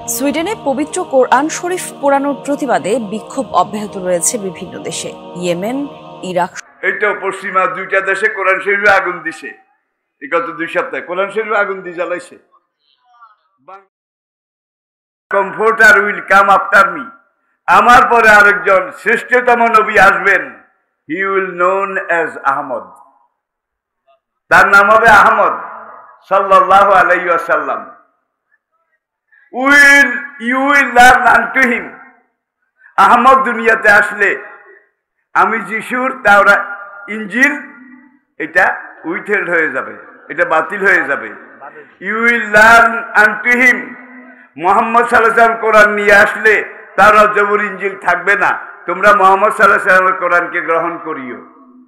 সুইডেনে পবিত্র কোরআন শরীফ পোড়ানোর প্রতিবাদে বিক্ষোভ অব্যাহত রয়েছে বিভিন্ন দেশে। ইয়েমেন, ইরাক, এইটাও পশ্চিমা দুইটা দেশে কোরআন শরীফে আগুন দিছে। গত 2 সপ্তাহে কোরআন শরীফে আগুন দিয়ে জ্বালাইছে। Comforter will come after me, আমার পরে আরেকজন শ্রেষ্ঠতম নবী আসবেন। He will known as Ahmad, তার নাম হবে আহমদ সাল্লাল্লাহু আলাইহি ওয়াসাল্লাম। You will learn unto him. Ahmad দুনিয়াতে আসলে আমি যিশুর তাওরাত ইনজিল এটা উইথহেল্ড হয়ে যাবে, এটা বাতিল হয়ে যাবে। You will learn unto him. Muhammad সাল্লাল্লাহু আলাইহি ওয়াসাল্লাম কোরআন নিয়ে আসলে তাওরাত জবুর ইনজিল থাকবে না, তোমরা মুহাম্মদ সাল্লাল্লাহু আলাইহি ওয়াসাল্লামের কোরআনকে গ্রহণ করিও।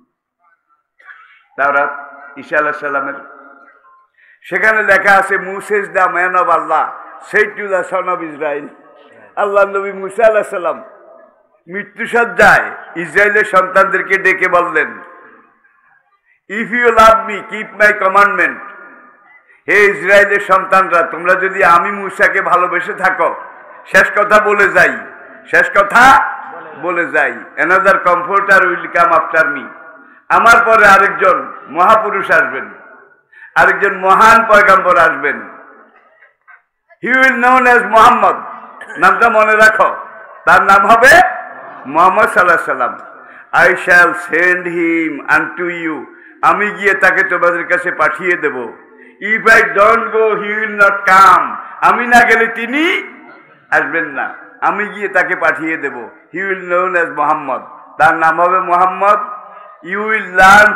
তাওরাত ঈসা আলাইহিস সালামের সেখানে লেখা আছে Moses the man of Allah said to the son of Israel, Allah নবী মুসা আলাইহিস সালাম মৃত্যুসজ্জায় ইসরায়েলের সন্তানদেরকে ডেকে বললেন, if you love me keep my commandment. হে ইসরায়েলের সন্তানরা, তোমরা যদি আমি মুসাকে ভালোবেসে থাকো, শেষ কথা বলে যাই, another comforter will come after me. আমার পরে আরেকজন মহাপুরুষ আসবেন, আরেকজন মহান পয়গম্বর আসবেন। He will known as Muhammad, নামটা মনে রাখো, তার নাম হবে মুহাম্মদ সাল্লাল্লাহু আলাইহি সাল্লাম। I shall send him unto you, আমি গিয়ে তাকে তোমাদের কাছে পাঠিয়ে দেব। If I don't go he will not come, আমি না গেলে তিনি আসবেন না, আমি গিয়ে তাকে পাঠিয়ে দেব। He will known as Muhammad, তার নাম হবে Muhammad. You will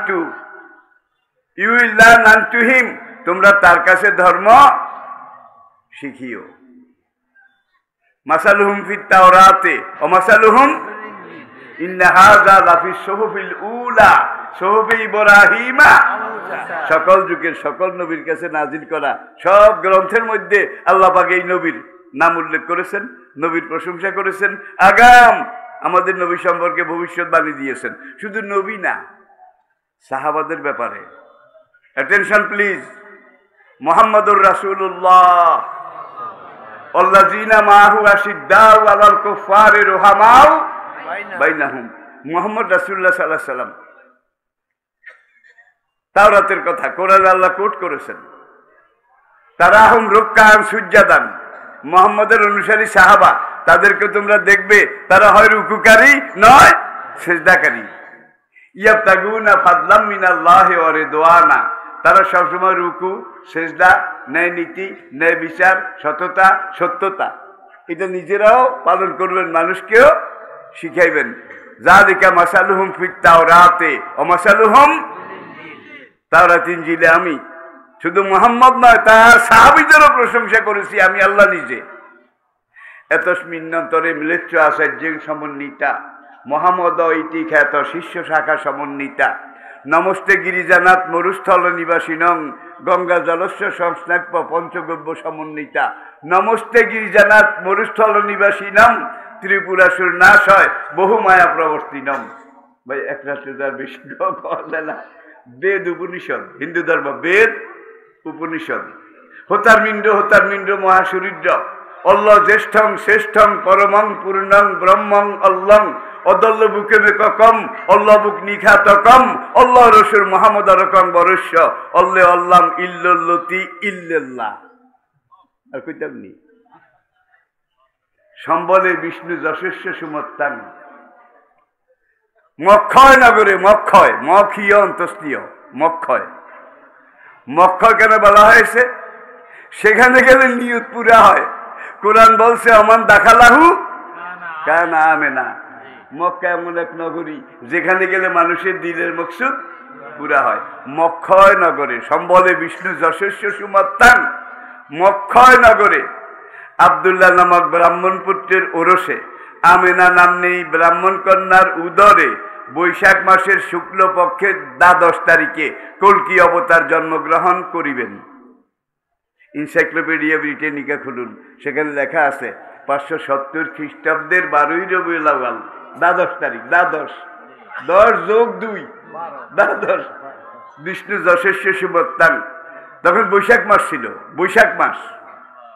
learn unto him, তোমরা তার কাছে ধর্ম শিখিও। মাসালুহুম ফিত তাওরাতে ওয়া মাসালুহুম ইন্না হাযা লাফিস সুহুফিল উলা সুহুফি ইব্রাহিমা। সকল যুগের সকল নবীর কাছে নাজিল করা সব গ্রন্থের মধ্যে আল্লাহ পাক এই নবীর নাম উল্লেখ করেছেন, নবীর প্রশংসা করেছেন, আগাম আমাদের নবী সম্পর্কে ভবিষ্যৎবাণী দিয়েছেন। শুধু নবী না, সাহাবাদের ব্যাপারে অ্যাটেনশন প্লিজ। মুহাম্মাদুর রাসূলুল্লাহ আল্লাযীনা মাহু আশিদ্দাউ আলাল কুফারি রুহামাউ বাইনাহুম। মুহাম্মদ রাসূলুল্লাহ সাল্লাল্লাহু আলাইহি সাল্লাম তাওরাতের কথা কোরআনে আল্লাহ কোট করেছেন, তারাহুম রুকআন সুজদান। মুহাম্মদের অনুসারী সাহাবা, তাদেরকে তোমরা দেখবে তারা হয় রুকুকারী নয় সিজদাকারী। ইয়াবতাগুনা ফাদলাম মিনাল্লাহি ওয়া রিদওয়ানা, তারা সবসময় রুকু, সেজদা, ন্যায় নীতি, ন্যায় বিচার, সততা, সত্যতা এটা নিজেরাও পালন করবেন, মানুষকেও শিখাইবেন। যালিকা মাসালুহুম ফিত তাওরাতে ওয়া মাসালুহুম তাওরাত ইনজিলে। আমি শুধু মুহাম্মদ নয়, তার সাহাবীদেরও প্রশংসা করেছি আমি আল্লাহ নিজে। এতস্মিন্নন্তরে মিলেচ্ছ আচার্যং সমন্বিতা মহামদ ইতি খ্যাত শিষ্য শাখা সমন্বিতা। নমস্তে গিরিজানাথ মরুস্থল নিবাসিনং গঙ্গা জলস্য সংস্নাক্য পঞ্চগব্য সমন্বিতা। নমস্তে গিরিজানাথ মরুস্থল নিবাসিনম ত্রিপুরাসুর নাশ হয় বহু মায়া প্রবর্তিনম। ভাই এক রাত্রে তার বেশি না। বেদ উপনিষদ, হিন্দু ধর্ম বেদ উপনিষদ। হোতার মিন্ড মহাসুরিদ্র অল্ল জ্যেষ্ঠং শ্রেষ্ঠং পরমং পূর্ণং ব্রহ্মং অল্লং অদল্ল বুকে মেকম অল্ল বুক নিঘাতকম অল্ল রসুর মোহাম্মদ রকম বরস্য অল্লে অল্লাম ইল্লতি ইল্লাল্লাহ। আর কইতাম নি সম্বলে বিষ্ণু যশস্য সুমত্তাং। মক্ষয় নগরে মক্ষয় মক্ষীয় অন্তস্তীয় মক্ষয়। মক্ষয় কেন বলা হয়েছে? সেখানে গেলে নিয়ত পুরা হয়। কোরআন বলছে অমান দাখালাহু কানা আমেনা। মক্কা এমন এক নগরী যেখানে গেলে মানুষের দিলের মকসুদ পুরা হয়। মক্ষয় নগরে সম্বলে বিষ্ণু যশস্য সুমত্তাং। মক্ষয় নগরে আব্দুল্লাহ নামক ব্রাহ্মণ পুত্রের ওরসে আমেনা নাম্নী ব্রাহ্মণ কন্যার উদরে বৈশাখ মাসের শুক্ল পক্ষের 12 তারিখে কল্কি অবতার জন্মগ্রহণ করিবেন। ইনসাইক্লোপিডিয়া ব্রিটানিকা খুলুন, সেখানে লেখা আছে 570 খ্রিস্টাব্দের 12ই রবিউল আউয়াল 12 তারিখ। 10 যোগ 2 12 বিষ্ণু যশস্য সুমত্তাং। তখন বৈশাখ মাস ছিল, বৈশাখ মাস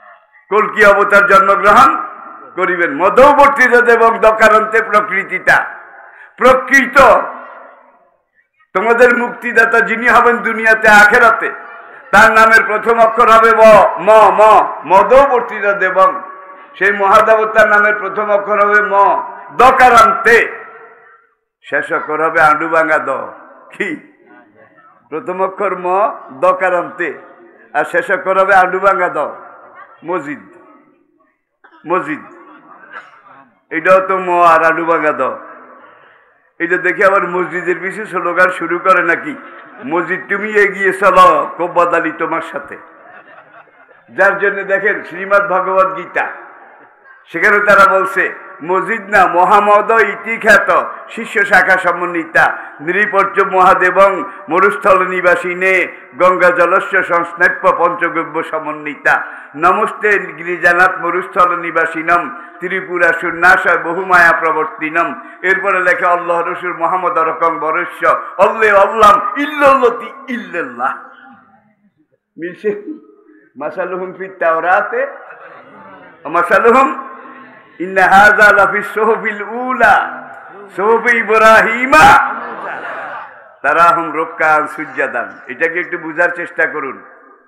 কল্কি অবতার জন্মগ্রহণ করিবেন। মধ্যবর্তীতে এবং দকারান্তে প্রকৃতিটা প্রকৃত তোমাদের মুক্তিদাতা যিনি হবেন দুনিয়াতে আখেরাতে, তার নামের প্রথম অক্ষর হবে ম ম মধ্যবর্তীতে দেবং। সেই মহাদেবতার নামের প্রথম অক্ষর হবে ম, দকারান্তে শেষ অক্ষর হবে আন্ডুবাঙ্গা দ। কি প্রথম অক্ষর ম, দকারান্তে, আর শেষ অক্ষর হবে আন্ডুবাঙ্গা দ। মসজিদ, মসজিদ এটাও তো ম আর আন্ডুবাঙ্গা দ। এটা দেখে আবার মসজিদের বিশেষ স্লোগান শুরু করে নাকি, মসজিদ তুমি এগিয়ে চলো কোব্বাদালি তোমার সাথে। যার জন্য দেখেন শ্রীমদ্ ভগবদ গীতা, সেখানে তারা বলছে মসজিদ না মহামদ ইতি খ্যাত শিষ্য শাখা সমন্বিতা নৃপর্য মহাদেবং মরুস্থল নিবাসী নে গঙ্গা জলস্য সংস্নাপ্য পঞ্চগব্য সমন্বিতা নমস্তে গিরিজানাথ মরুস্থল নিবাসীনম ত্রিপুরা শূন্যাশয় বহুমায়া প্রবর্তিনম। এরপরে লেখে আল্লাহ রসুল মোহাম্মদ রকম বরস্য অল্লে অল্লাম ইল্লতি ইল্লাল্লাহ। মিলছে মাসালুহুম ফিত তাওরাতে মাসালুহুম ইন্না হাযা লাফিস সুহুফিল উলা সুহুফি ইব্রাহিমা তারাহুম রুকআন সুজদান। এটাকে একটু বুঝার চেষ্টা করুন।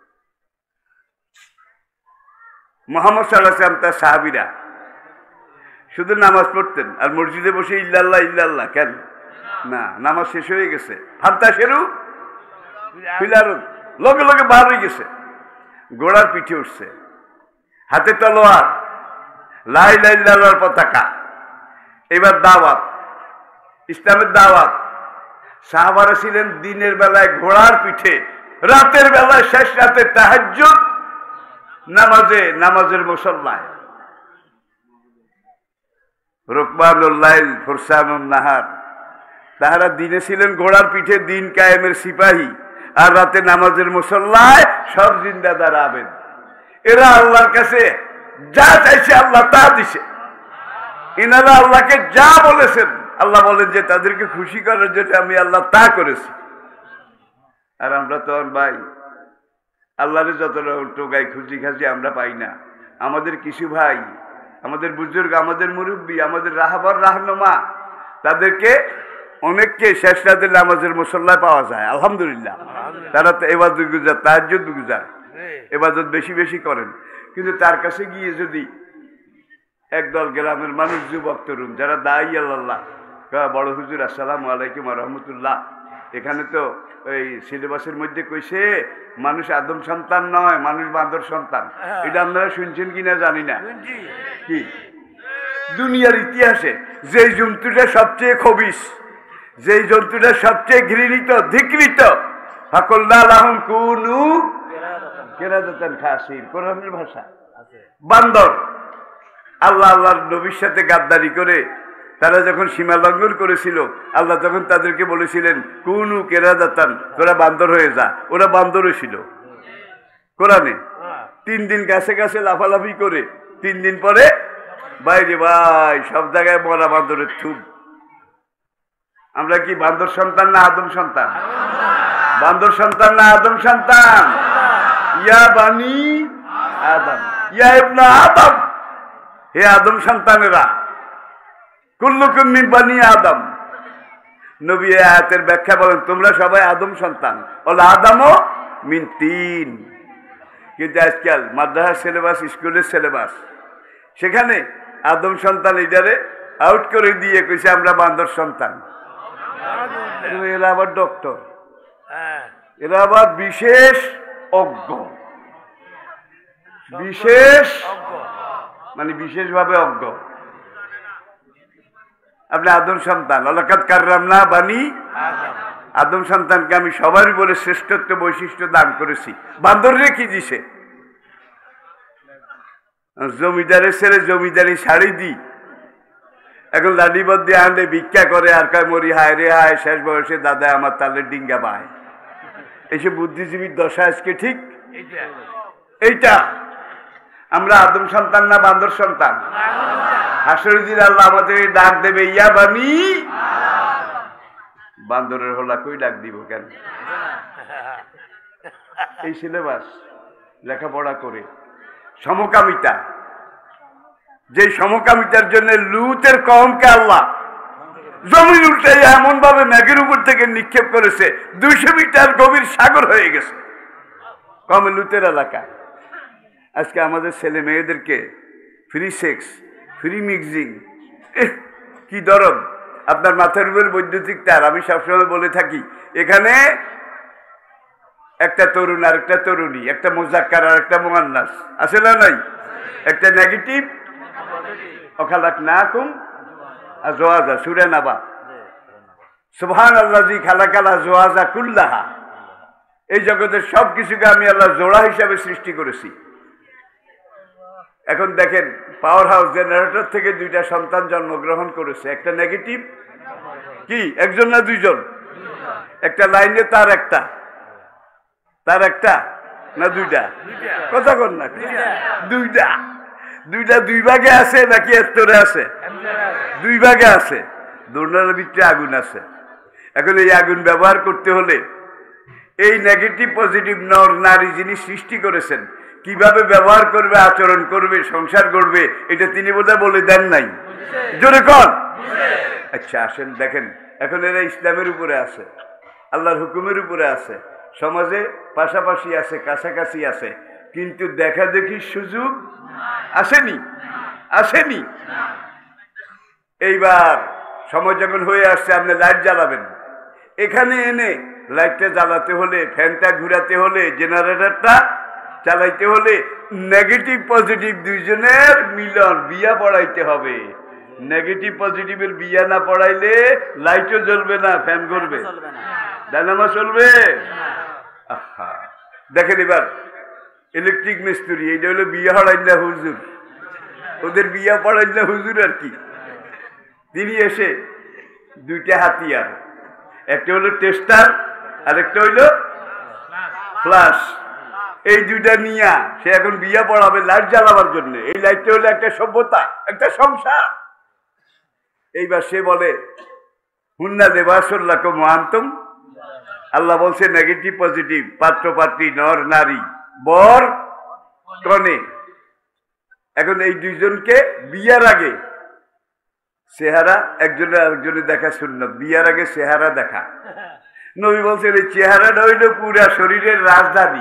মুহাম্মদ সাল্লাল্লাহু আলাইহি ওয়াসাল্লাম তার সাহাবীরা শুধু নামাজ পড়তেন আর মসজিদে বসে ইল্লাল্লাহ ইল্লাল্লাহ কেন না, নামাজ শেষ হয়ে গেছে, ফান্তা শেরু ফিলারুন লগে লগে বার হয়ে গেছে, ঘোড়ার পিঠে উঠছে, হাতে তলোয়ার, লা ইলাহা ইল্লাল্লাহর পতাকা। এবার দাওয়াত, ইসলামের দাওয়াত। সাহাবারা ছিলেন দিনের বেলায় ঘোড়ার পিঠে, রাতের বেলায় শেষ রাতে তাহাজ্জুদ নামাজে, নামাজের মুসল্লায়। রুকবানুল লাইল ফুরসানুন নাহার। তাহারা দিনে ছিলেন ঘোড়ার পিঠে দিন কায়েমের সিপাহী, আর রাতে নামাজের মুসল্লায় সব জিন্দাদার আবেদ। এরা আল্লাহর কাছে যা চাইছে আল্লাহ তা দিছে। এনারা আল্লাহকে যা বলেছেন আল্লাহ বলেন যে তাদেরকে খুশি করার জন্য আমি আল্লাহ তা করেছি। আর আমরা তো ভাই আল্লাহরে যতটা টোকাই খুশি খাসি আমরা পাই না। আমাদের কিছু ভাই, আমাদের বুজুর্গ, আমাদের মুরব্বী, আমাদের রাহবার রাহনুমা, তাদেরকে অনেককে শেষ রাতে নামাজের মুসল্লায় পাওয়া যায়। আলহামদুলিল্লাহ, তারা তো ইবাদত গুজার, তাহাজ্জুদ গুজার, ইবাদত বেশি বেশি করেন। কিন্তু তার কাছে গিয়ে যদি একদল গ্রামের মানুষ, যুবক তরুণ যারা দায়ী আল্লাহ, বড় হুজুর আসসালামু আলাইকুম ওয়া রাহমাতুল্লাহ, এখানে তো ওই সিলেবাসের মধ্যে কইছে মানুষ আদম সন্তান নয়, মানুষ বান্দর সন্তান। এটা আপনারা শুনছেন কিনা জানি না। কি দুনিয়ার ইতিহাসে যেই জন্তুটা সবচেয়ে খবিস, যেই জন্তুটা সবচেয়ে ঘৃণিত ধিকৃত, ফাকুলনা লাহুম কুনু কিরাদাতান খাসির, কোরআনের ভাষা বান্দর। আল্লাহ আল্লাহর নবীর সাথে গাদ্দারি করে তারা যখন সীমা লঙ্ঘন করেছিল, আল্লাহ তখন তাদেরকে বলেছিলেন কুনু কিরাদাতান, তোরা বান্দর হয়ে যা। ওরা বান্দরও ছিল কোরআনে। 3 দিন গাছে গাছে লাফালাফি করে 3 দিন পরে বাইরে ভাই সব জায়গায় মরা বান্দরের থুপ। আমরা কি বান্দর সন্তান না আদম সন্তান? বান্দর সন্তান না আদম সন্তান? ইয়া বানি আদম, ইয়া ইবনা আদম, হে আদম সন্তানেরা, কুল্লুকুম মিন বানি আদম। নবী এই আয়াতের ব্যাখ্যা বলেন তোমরা সবাই আদম সন্তান, ওয়াল আদামু মিন তিন। কিন্তু আজকাল মাদ্রাসার সিলেবাস, স্কুলের সিলেবাস, সেখানে আদম সন্তান এটারে আউট করে দিয়ে কইছে আমরা বান্দর সন্তান। এরা আবার ডক্টর, এরা আবার বিশেষ অজ্ঞ, বিশেষ মানে বিশেষভাবে অজ্ঞ। আপনি আদম সন্তান, লাকাদ কাররামনা বানি আদম সন্তানকে আমি সবার উপরে শ্রেষ্ঠত্ব বৈশিষ্ট্য দান করেছি। বান্দরে কি দিছে? জমিদারের ছেলে জমিদারি শাড়ি দি, এখন লাডিবদ দিয়ে আনলে ভিক্ষা করে আর কয় মরি হায় রে হায়, শেষ বয়সে দাদা আমার তালের ডিঙ্গা পায়। এইসব বুদ্ধিজীবীর দশা আজকে ঠিক এইটা। আমরা আদম সন্তান না বান্দর সন্তান? হাসরের দিন আল্লাহ আমাদের ডাক দেবে ইয়া বানি। বান্দরের হলা কই ডাক দিব কেন? এই সিলেবাস লেখাপড়া করে সমকামিতা, যে সমকামিতার জন্য লুতের কওমকে আল্লাহ জমিন উল্টাই এমন ভাবে মেঘের উপর থেকে নিক্ষেপ করেছে 200 মিটার গভীর সাগর হয়ে গেছে কমে লুতের এলাকা। আজকে আমাদের ছেলে মেয়েদেরকে ফ্রি সেক্স, ফ্রি মিক্সিং, কি দরদ! আপনার মাথার উপর বৈদ্যুতিক তার। আমি সবসময় বলে থাকি, এখানে একটা তরুণ আর একটা তরুণী, একটা মুজাক্কার আর একটা মুআন্নাস আছে না নাই? একটা নেগেটিভ ওখালাক নাকুম আজওয়াজা, সূরা নাবা। সুবহানাল্লাযী খালাকাল আজওয়াজা কুল্লাহা। এই জগতের সব কিছুকে আমি আল্লাহ জোড়া হিসাবে সৃষ্টি করেছি। এখন দেখেন, পাওয়ার হাউস জেনারেটর থেকে 2টা সন্তান জন্মগ্রহণ করেছে। একটা নেগেটিভ, কি একজন না দুইজন? একটা লাইনে তার একটা না দুইটা? কথা কন না, দুইটা 2 ভাগে আছে নাকি স্তরে আছে? 2 ভাগে আছে। দোনার ভিতরে আগুন আছে। এখন এই আগুন ব্যবহার করতে হলে এই নেগেটিভ পজিটিভ নর নারী যিনি সৃষ্টি করেছেন, কিভাবে ব্যবহার করবে, আচরণ করবে, সংসার করবে, এটা তিনি বোধহয় বলে দেন নাই। জোরে কন। আচ্ছা আসেন দেখেন, এখন এরা ইসলামের উপরে আছে, আল্লাহর হুকুমের উপরে আছে, সমাজে পাশাপাশি আছে, কাছাকাছি আছে, কিন্তু দেখা দেখি সুযোগ আসেনি। এইবার সময় যখন হয়ে আসছে, আপনি লাইট জ্বালাবেন, এখানে এনে লাইটটা জ্বালাতে হলে, ফ্যানটা ঘুরাতে হলে, জেনারেটরটা চালাইতে হলে নেগেটিভ পজিটিভ দুইজনের মিলন, বিয়া পড়াইতে হবে। নেগেটিভ পজিটিভের বিয়া না পড়াইলে লাইটও জ্বলবে না, ফ্যান ঘুরবে, ডায়নামো চলবে। আহা, দেখেন এবার ইলেকট্রিক মিস্ত্রি, এইটা হলো বিয়া পড়াই না হুজুর, ওদের বিয়া পড়াই না হুজুর আর কি। তিনি এসে 2টা হাতিয়ার, একটা হলো টেস্টার আর একটা হইল ফ্লাশ, এই 2টা নিয়া সে এখন বিয়া পড়াবে লাইট জ্বালাবার জন্য। এই লাইটটা হলো একটা সভ্যতা, একটা সংসার। এইবার সে বলে হুন্না লিবাসুল লাকুম ওয়া আনতুম, আল্লাহ বলছে নেগেটিভ পজিটিভ, পাত্র পাত্রী, নর নারী, বর কনে। এখন এই 2জনকে বিয়ার আগে চেহারা একজনের আরেকজনের দেখা সুন্নাত, বিয়ার আগে চেহারা দেখা। নবী বলছেন এই চেহারাটা হইল পুরা শরীরের রাজধানী।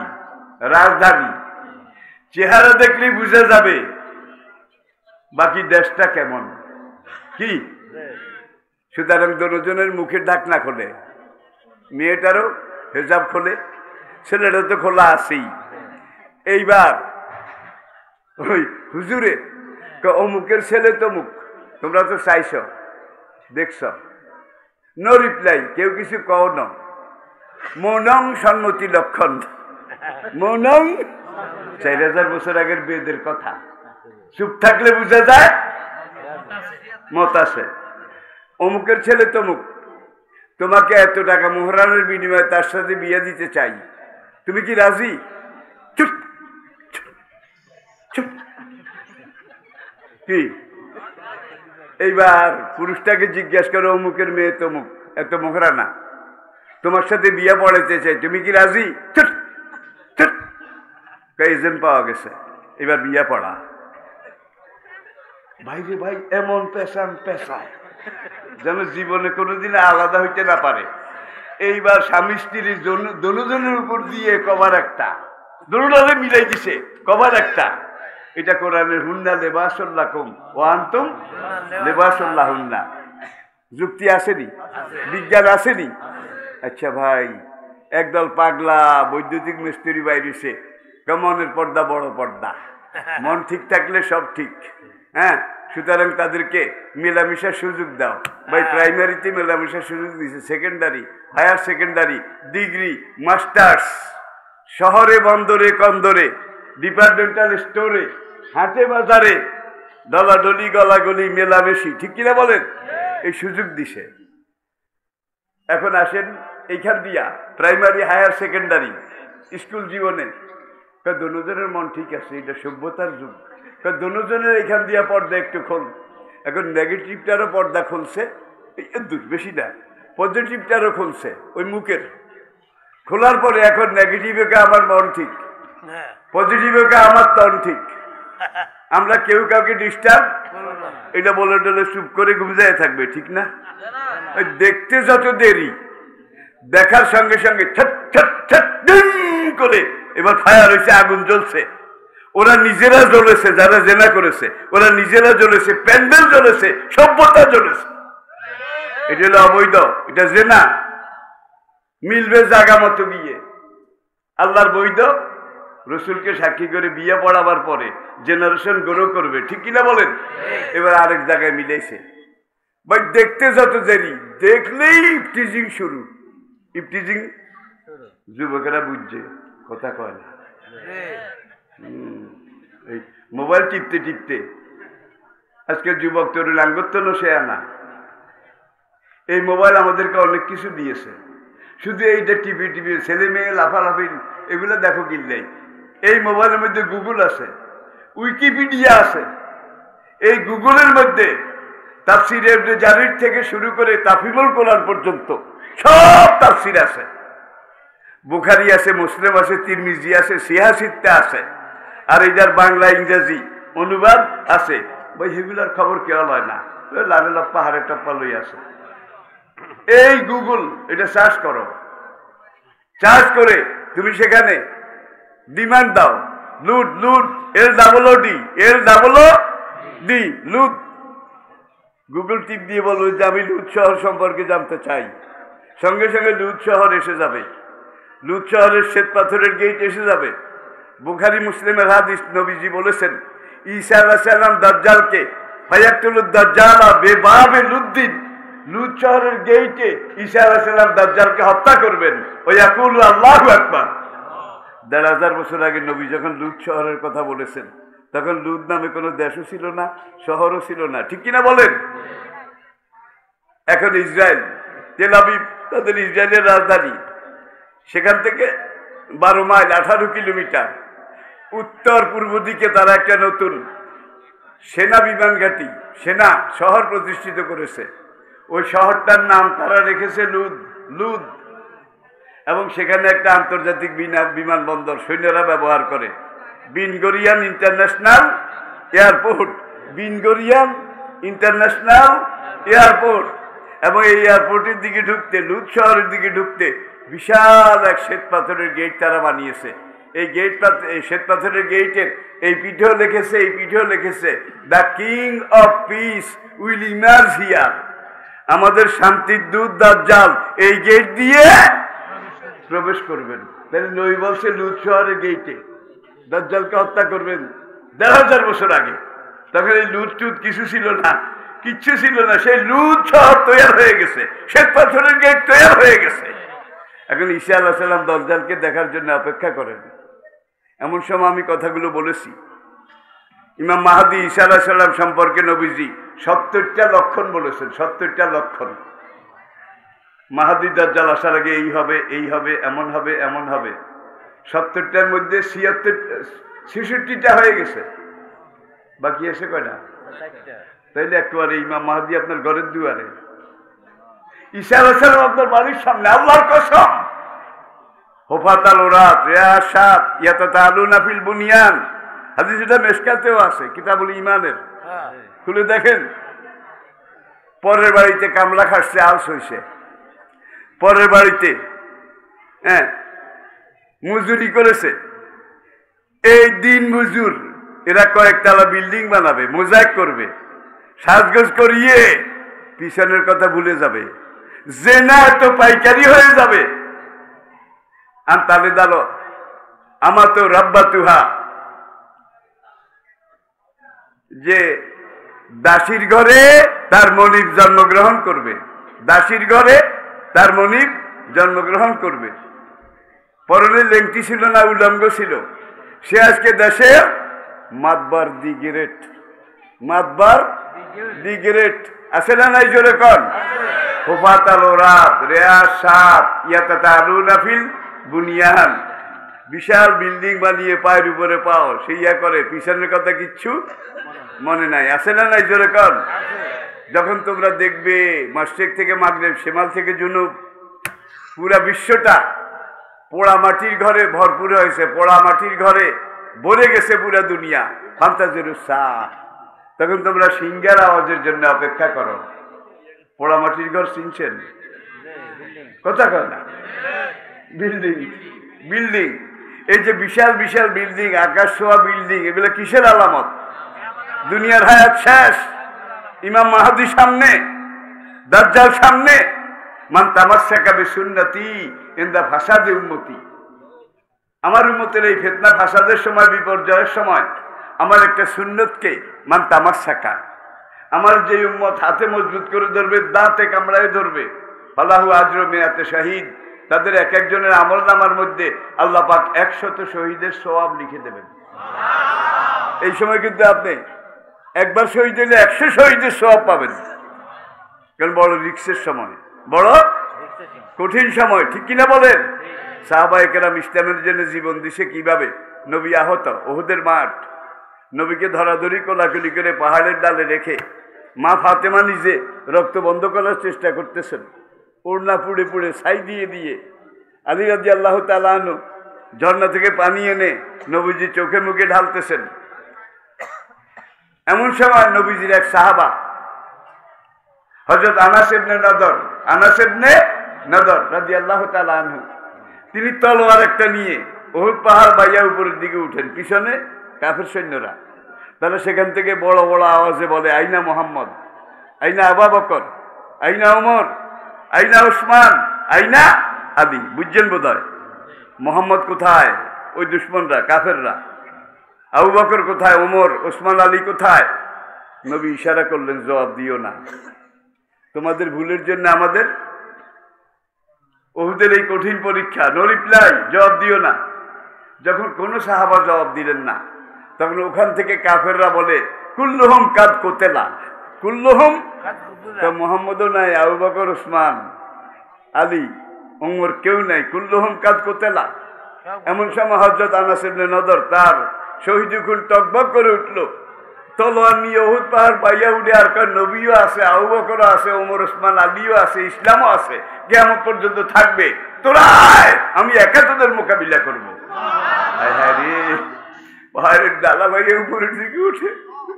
চেহারা দেখলেই বুঝা যাবে বাকি দেশটা কেমন, কি? সুতরাং দুজনের মুখের ঢাকনা খোলে, মেয়েটারও হেজাব খোলে, ছেলেটা তো খোলা আছেই। এইবার ওই হুজুরে অমুকের ছেলে তমুক, তোমরা তো চাইছ, দেখছ, নো রিপ্লাই, কেউ কিছু কও না। মৌনং সম্মতি লক্ষণ, মৌনং 4000 বছর আগের বেদের কথা। চুপ থাকলে বুঝা যায় মত আছে। অমুকের ছেলে তমুক, তোমাকে এত টাকা মোহরানের বিনিময়ে তার সাথে বিয়ে দিতে চাই, তুমি কি রাজি? চুপ চুপ। কি? এইবার পুরুষটাকে জিজ্ঞাসা করো, অমুকের মেয়ে তমুক, এত মোহরানা, তোমার সাথে বিয়ে পড়াইতে চাই, তুমি কি রাজি? চুপ চুপ। এজেন্ট পাওয়া গেছে, এবার বিয়ে পড়া। ভাই রে ভাই, এমন পেশায় যেন জীবনে কোনোদিন আলাদা হইতে না পারে। এইবার স্বামী স্ত্রী দুজনের উপর দিয়ে কভার একটা, দুজনে মিলাই দিছে কভার একটা। এটা কোরআনের হুন্না লিবাসুল লাকুম ওয়া আনতুম লিবাসুল লাহুন্না। যুক্তি আসেনি? বিজ্ঞান আসেনি? আচ্ছা ভাই, একদল পাগলা বৈদ্যুতিক মিস্ত্রি বাইরেছে, মনের পর্দা বড় পর্দা, মন ঠিক থাকলে সব ঠিক। হ্যাঁ, সুতরাং তাদেরকে মেলামেশার সুযোগ দাও। ভাই প্রাইমারিতে মেলামেশার সুযোগ দিয়েছে, secondary, higher secondary, degree, masters, শহরে বন্দরে কন্দরে, ডিপার্টমেন্টাল স্টোরে, হাটে বাজারে, ডলাডলি গলাগলি মেলামেশি, ঠিক কিনা বলেন? এই সুযোগ দিছে। এখন আসেন এইখান দিয়া প্রাইমারি, হায়ার সেকেন্ডারি, স্কুল জীবনে দুজনের মন ঠিক আছে, এটা সভ্যতার যুগ। দুজনের এখান দিয়া পর্দা একটু খোল। এখন নেগেটিভটারও পর্দা খুলছে, বেশি না, পজিটিভটারও খুলছে, ওই মুখের খোলার পরে এখন নেগেটিভকে আমার মন ঠিক, পজিটিভকে আমার তন ঠিক। আমরা কেউ কাউকে ডিস্টার্ব এটা বলে টলে চুপ করে ঘুমজায় থাকবে, ঠিক না? দেখতে যত দেরি, দেখার সঙ্গে সঙ্গে ছট ছট ছট করে এবার ফায়ার হয়েছে, আগুন জ্বলছে। ওরা নিজেরা জ্বলেছে, যারা জেনা করেছে ওরা নিজেরা জ্বলেছে, প্যান্ডেল জ্বলেছে, সভ্যতা জ্বলেছে। এটা হলো অবৈধ, এটা জেনা। মিলবে জায়গা মতো গিয়ে। আল্লাহর বৈধ রসুলকে সাক্ষী করে বিয়ে পড়াবার পরে জেনারেশন গ্রো করবে, ঠিক কিনা বলেন? এবার আরেক জায়গায় মিলেছে। বাট দেখতে যত দেরি, দেখলেই ইফটিজিং শুরু। ইফটিজিং যুবকেরা বুঝছে, কথা কয় না। এই মোবাইল টিপতে টিপতে আজকে যুবক তরুণ আঙ্গত্তন সে আনা। এই মোবাইল আমাদেরকে অনেক কিছু দিয়েছে, শুধু এইটা টিভি টিভি ছেলে মেয়ে লাফালাফি এগুলো দেখো কিনলেই। এই মোবাইলের মধ্যে গুগল আছে, উইকিপিডিয়া আছে। এই গুগলের মধ্যে তাফসির ইবনে জারির থেকে শুরু করে তাফিমুল কোরআন পর্যন্ত সব তাফসির আছে। বুখারী আছে, মুসলিম আছে, তিরমিজি আছে, সিয়াসিত্তে আছে, আর এটার বাংলা ইংরেজি অনুবাদ আছে। ভাই সেগুলার খবর কেউ হয় না, লাল পাহাড়ে টপ্পা লই আছে। এই গুগল এটা সার্চ করো, সার্চ করে তুমি সেখানে ডিমান্ড দাও লুট লুট, LOOD লুট। গুগল টিপ দিয়ে বলো যে আমি লুট শহর সম্পর্কে জানতে চাই, সঙ্গে সঙ্গে লুট শহর এসে যাবে। লুট শহরের শ্বেত পাথরের গেট এসে যাবে। বুখারী মুসলিমের হাদিস, নবীজি বলেছেন ঈসা আলাইহিস সালাম দাজ্জালকে ফায়াকতুলুদ দাজ্জালা বিবাবে লুদ্দিন, লুট শহরের গেইটে ঈসা আলাইহিস সালাম দাজ্জালকে হত্যা করবেন। ওয়া ইয়াকুলু আল্লাহু আকবার। ১,৫০০ বছর আগে নবী যখন লুট শহরের কথা বলেছেন, তখন লুদ নামে কোনো দেশও ছিল না, শহরও ছিল না, ঠিক কিনা বলেন? এখন ইসরায়েল, তেল আবিব তাদের ইসরায়েলের রাজধানী। সেখান থেকে ১২ মাইল ১৮ কিলোমিটার উত্তর পূর্ব দিকে তারা একটা নতুন সেনা বিমান ঘাঁটি, সেনা শহর প্রতিষ্ঠিত করেছে। ওই শহরটার নাম তারা রেখেছে লুদ। এবং সেখানে একটা আন্তর্জাতিক বিমানবন্দর সৈন্যরা ব্যবহার করে, Ben Gurion international airport, Ben Gurion international airport. এবং এই এয়ারপোর্টের দিকে ঢুকতে, লুদ শহরের দিকে ঢুকতে বিশাল এক শ্বেত পাথরের গেট তারা বানিয়েছে। এই শ্বেত পাথরের গেটের এই পিঠেও লিখেছে, এই পিঠেও লিখেছে the king of peace will emerge here. আমাদের শান্তির দূত দাজ্জাল এই গেট দিয়ে প্রবেশ করবেন। তাহলে নবী বলছে লুদ শহরের গেটে দাজ্জালকে হত্যা করবেন ১,৫০০ বছর আগে। তখন এই লুদ টুদ কিছু ছিল না, কিচ্ছু ছিল না। সেই লুদ শহর তৈরি হয়ে গেছে, শ্বেত পাথরের গেট তৈরি হয়ে গেছে। এখন ঈসা আলাইহিস সালাম দাজ্জালকে দেখার জন্য অপেক্ষা করেন। এমন সময় আমি কথাগুলো বলেছি। ইমাম মাহদী ঈসা আলাইহিস সালাম সম্পর্কে নবীজি ৭০টা লক্ষণ বলেছেন, ৭০টা লক্ষণ। মাহদী দাজ্জাল আসার আগে এই হবে, এই হবে, এমন হবে, এমন হবে। ৭০টার মধ্যে ৬৬টা হয়ে গেছে, বাকি আছে কয়টা? তাইলে একেবারে ইমাম মাহদী আপনার ঘরের দুয়ারে, ঈসা আলাইহিস সালাম আপনার বাড়ির সামনে, আল্লাহর কসম। হুফাতাল উরাত রিয়াসাত ইয়াতাতালুনা ফিল বুনিয়ান, হাদিস এটা মিশকাতেও আছে, কিতাবুল ঈমানের, খুলে দেখেন। পরের বাড়িতে কামলা খাচ্ছে, আলস হইছে। পরের বাড়িতে মজুরি করেছে, এই দিন মজুর। এরা কয়েকতলা বিল্ডিং বানাবে, মোজাইক করবে, সাজগোজ করিয়ে পিছনের কথা ভুলে যাবে। জেনা এত পাইকারি হয়ে যাবে। আর তালে দালো আমার তো রাব্বাতুহা, যে দাসীর ঘরে তার মনিব জন্মগ্রহণ করবে, দাসীর ঘরে তার মনিব জন্মগ্রহণ করবে। পরনে লেংটি ছিল না, উলঙ্গ ছিল। সে আজকে দেশে মাতবার দি গ্রেট, মাতবার দি গ্রেট আছে না নাই? জোরে কন। হুফাতাল উরাত রিয়াসাত ইয়াতাতালুনা ফিল বুনিয়ান, বিশাল বিল্ডিং বানিয়ে পায়ের উপরে পাও, সেইয়া করে, পিছনের কথা কিচ্ছু মনে নাই। আছে না নাই? জোরে কন। যখন তোমরা দেখবে মাশরিক থেকে মাগরিব, শিমাল থেকে জুনুব, পুরা বিশ্বটা পোড়া মাটির ঘরে ভরপুর হয়েছে, পোড়া মাটির ঘরে ভরে গেছে পুরা দুনিয়া, ফান্তাজিরুস সাআ। তখন তোমরা সিংহার আওয়াজের জন্য অপেক্ষা করো। পোড়ামাটির ঘর চিনছেন? কথা কয় না? বিল্ডিং বিল্ডিং, এই যে বিশাল বিশাল বিল্ডিং, আকাশ ছোঁয়া বিল্ডিং, এগুলো কিসের আলামত? দুনিয়ার হায়াত শেষ, ইমাম মাহদী সামনে, দাজ্জাল সামনে। মান তামাসসাকা বিসুন্নতি ইনদা ফাসাদি উম্মতি। আমার উম্মতের এই ফিতনা ফাসাদের সময়, বিপর্যয়ের সময় আমার একটা সুন্নতকে মান তামাসসাকা, আমার যে উম্মত হাতে মজবুত করে ধরবে, দাঁতে কামড়ায় ধরবে, ফালাহু আজরু মিয়াতে শাহিদ, তাদের এক একজনের আমল নামার মধ্যে আল্লাহ পাক 100 শহীদের সওয়াব লিখে দেবেন। এই সময় কিন্তু আপনি একবার শহীদ হলে 100 শহীদের সওয়াব পাবেন। কারণ বড় রিস্কের সময়, বড় কঠিন সময়, ঠিক কিনা বলেন? সাহাবায়ে কেরাম ইসলামের জন্য জীবন দিছে কিভাবে? নবী আহত, উহুদের মাঠ, নবীকে ধরাধরি কোলাকুলি করে পাহাড়ের ডালে রেখে মা ফাতেমা নিজে রক্ত বন্ধ করার চেষ্টা করতেছেন, ওড়না পুড়ে পুড়ে ছাই দিয়ে দিয়ে। আলী রাদিয়াল্লাহু তাআলা আনহু ঝর্ণা থেকে পানি এনে নবীজি চোখে মুখে ঢালতেছেন। এমন সময় নবীজির এক সাহাবা হযরত আনাস ইবনে নদর রাদিয়াল্লাহু তাআলা আনহু, তিনি তলোয়ার একটা নিয়ে উহুদ পাহাড় বাইয়া উপরের দিকে উঠেন, পিছনে কাফের সৈন্যরা। তাহলে সেখান থেকে বড় বড় আওয়াজে বলে, আইনা মুহাম্মদ, আইনা আবু বকর, আইনা ওমর, আইনা উসমান, আইনা আলী। বুঝছেন বোধহয় মোহাম্মদ কোথায়? ওই দুশ্মনরা, কাফেররা। আবু বকর কোথায়? ওমর, ওসমান, আলী কোথায়? নবী ইশারা করলেন, জবাব দিও না, তোমাদের ভুলের জন্য আমাদের উহুদের এই কঠিন পরীক্ষা, নো রিপ্লাই, জবাব দিও না। যখন কোন সাহাবা জবাব দিলেন না, তখন ওখান থেকে কাফেররা বলে, কুল্লুহুম কাদ কোতেলা, কুল্লুহুম, মোহাম্মদও নাই, আবু বকর, ওসমান, আলী, ওমর কেউ নাই, কুল্লুহুম কাদ কোতেলা। এমন সময় হযরত আনাস ইবনে নদর তার শহীদ খুন টকবক করে উঠলো, তলোয়ার নিয়ে উহুদ পাহাড় পাইয়া উঠে আর কার নবীও আছে, আবু বকরও আছে, ওমর, ওসমান, আলীও আছে, ইসলামও আছে, কিয়ামত পর্যন্ত থাকবে। তোরা আয়, আমি একা তোদের মোকাবিলা করবো। হায় হায় রে, পাহাড়ের ডালা বাইরে উপরের দিকে উঠে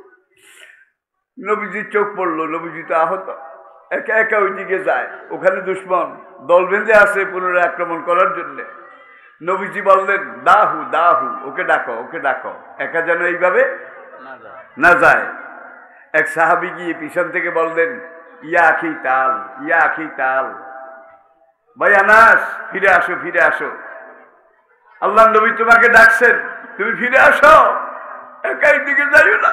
নবীজির চোখ পড়লো, নবীজি তো আহত, একা একা ওই দিকে যায়। ওখানে দুশ্মন দল বেঁধে আছে পুনরায় আক্রমণ করার জন্য। নবীজি বললেন, দাহু দাহু, ওকে ডাকো, ওকে ডাকো, একা যেন এইভাবে না যায়। এক সাহাবী গিয়ে পিছন থেকে বললেন, ইয়া আখি তাল, ইয়া আখি তাল, ভাই আনাস, ফিরে আসো, ফিরে আসো, আল্লাহ নবী তোমাকে ডাকছেন, তুমি ফিরে আসো, একাই দিকে যাইও না।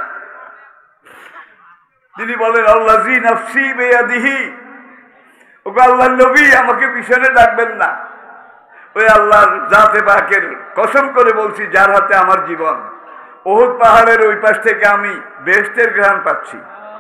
তিনি বলেন, আল্লাযী নাফসি বিয়াদিহি, ওগো আল্লাহর নবী, আমাকে পিছনে ডাকবেন না। ওই আল্লাহর জাতে পাকের কসম করে বলছি, যার হাতে আমার জীবন, উহুদ পাহাড়ের ওই পাশ থেকে আমি বেহেশতের ঘ্রাণ পাচ্ছি।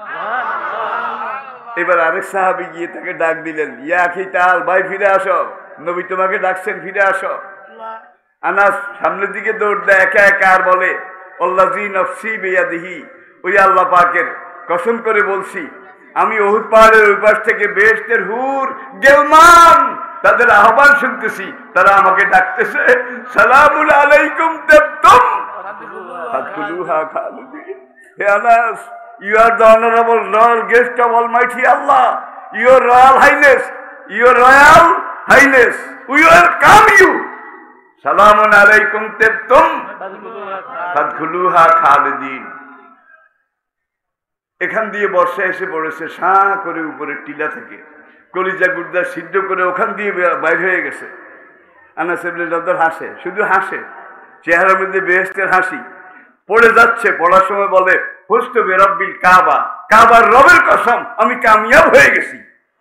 এবার আরেক সাহাবী গিয়ে তাকে ডাক দিলেন, ইয়া আখি তাল, ভাই ফিরে আসো, নবী তোমাকে ডাকছেন, ফিরে আসো। আনাস সামনের দিকে দৌড় দেয় একা একা, আর বলে, আল্লাযী নাফসি বিয়াদিহি, ওই আল্লাহ পাকের কসম করে বলছি, আমি উহুদ পাহাড়ের ওই পাশ থেকে বেহেশতের হুর গেলমান তাদের আহ্বান শুনতেছি, তারা আমাকে ডাকতেছে, সালামুন আলাইকুম তিবতুম ফাদখুলুহা খালিদিন। হে Anas, you are the honorable royal guest of Almighty Allah, your royal highness, your royal highness, we welcome you, সালামুন আলাইকুম তিবতুম ফাদখুলুহা খালিদিন। এখান দিয়ে বর্ষা এসে পড়েছে, সাঁ করে উপরের টিলা থেকে কলিজা গুর্দা সিদ্ধ করে ওখান দিয়ে বাইর হয়ে গেছে। আনাস ইবনে নদর হাসে, শুধু হাসে, চেহারার মধ্যে বেহেশতের হাসি। পড়ে যাচ্ছে, পড়ার সময় বলে, ফুস্তু বিরাব্বিল কাবা, কাবার রবের কসম, আমি কামিয়াব হয়ে গেছি।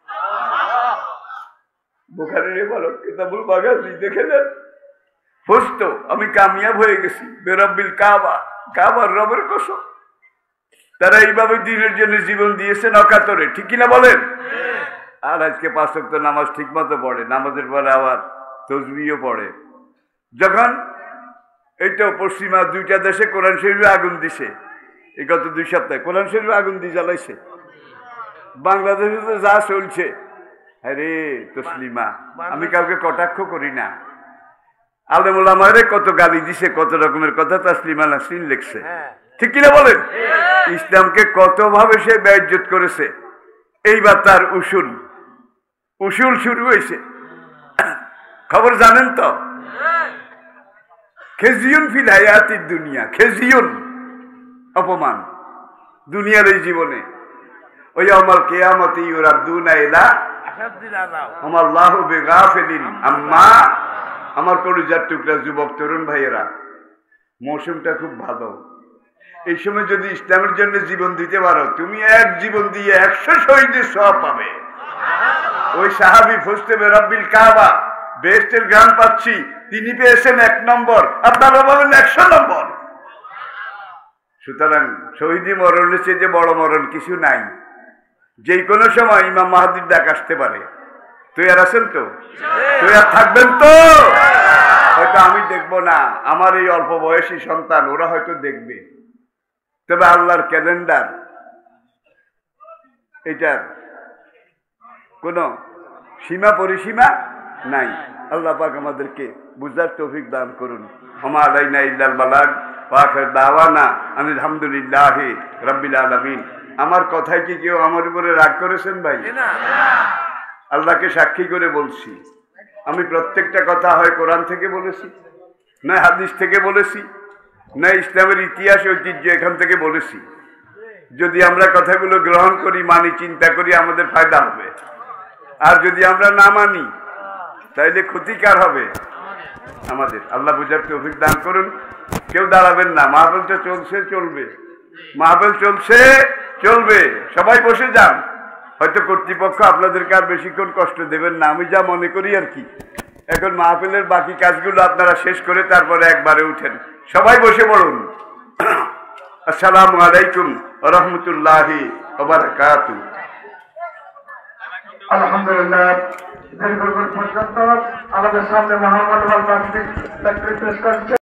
বুখারীর ইবারত কিতাবুল মাগাজি দেখে নেন, ফুস্তু, আমি কামিয়াব হয়ে গেছি, বিরাব্বিল কাবা, কাবার রবের কসম। তারা এইভাবে দিনের জন্য জীবন দিয়েছেন অকাতরে, ঠিক কিনা বলেন? আর আজকে 5 ওয়াক্ত নামাজ ঠিক মতো পড়ে, নামাজের পরে আবার তসবিহও পড়ে। যখন এইটা পশ্চিমা 2টা দেশে কোরআন শরীফে আগুন দিছে, এই গত 2 সপ্তাহে কোরআন শরীফে আগুন দিয়ে জ্বালাইছে। বাংলাদেশে তো যা চলছে, আরে তসলিমা, আমি কাউকে কটাক্ষ করি না, আলেম ওলামারে কত গালি দিছে, কত রকমের কথা তাসলিমা নাসরিন লিখছে, ঠিক কিনা বলেন? ইসলামকে কত ভাবে সে বেইজ্জত করেছে। এইবার তার উসুল শুরু হয়েছে, খবর জানেন তো? খেজিউন ফিল হায়াতিদ দুনিয়া, খেজিউন অপমান দুনিয়ার এই জীবনে। ওই আমাল কিয়ামতি ইউরাদ্দুনা ইলা আমাল্লাহু বিগাফিলিন আম্মা। আমার কলিজার টুকরা যুবক তরুণ ভাইয়েরা, মৌসুমটা খুব ভালো। এই সময় যদি ইসলামের জন্য জীবন দিতে পারো, তুমি এক জীবন দিয়ে 100 শহীদের সওয়াব পাবে। ওই সাহাবী ফজতে রাব্বিল কাবা, বেহেশতের গ্রাম পাচ্ছি, তিনি পেয়েছেন 1 নম্বর, আপনারা পাবেন 100 নম্বর। সুতরাং শহীদি মরণের চেয়ে যে বড় মরণ কিছু নাই। যে কোনো সময় ইমাম মাহদির ডাক আসতে পারে। তৈয়ার আছেন তো? তৈয়ার থাকবেন তো? হয়তো আমি দেখবো না, আমার এই অল্প বয়সী সন্তান ওরা হয়তো দেখবে, তবে আল্লাহর ক্যালেন্ডার এটার কোনো সীমা পরিসীমা নাই। আল্লাহ পাক আমাদেরকে বুঝার তৌফিক দান করুন। ওমা আলাইনা ইল্লাল বালাগ ওয়া আখির দাওয়ানা আনিল হামদুলিল্লাহি রাব্বিল আলামিন। আমার কথায় কি কেউ আমার উপরে রাগ করেছেন ভাই? আল্লাহকে সাক্ষী করে বলছি, আমি প্রত্যেকটা কথা হয় কোরআন থেকে বলেছি, না হাদিস থেকে বলেছি, না ইসলামের ইতিহাস ঐতিহ্য এখান থেকে বলেছি। যদি আমরা কথাগুলো গ্রহণ করি, মানি, চিন্তা করি, আমাদের ফায়দা হবে। আর যদি আমরা না মানি, তাইলে ক্ষতিকার হবে আমাদের। আল্লাহ বুঝার তৌফিক দান করুন। কেউ দাঁড়াবেন না, মাহফিলটা চলছে, চলবে। মাহফিল চলছে, চলবে। সবাই বসে যান। হয়তো কর্তৃপক্ষ আপনাদেরকে আর বেশিক্ষণ কষ্ট দেবেন না, আমি যা মনে করি আর কি। এখন মাহফিলের বাকি কাজগুলো আপনারা শেষ করে তারপরে একবারে উঠেন। সবাই বসে পড়ুন। আসসালামু আলাইকুম ওয়া রাহমাতুল্লাহি ওয়া বারাকাতুহু। আলহামদুলিল্লাহ, দীর্ঘদিন পর্যন্ত আমাদের সামনে মোহাম্মদ আল বাসরি পেশ করছে।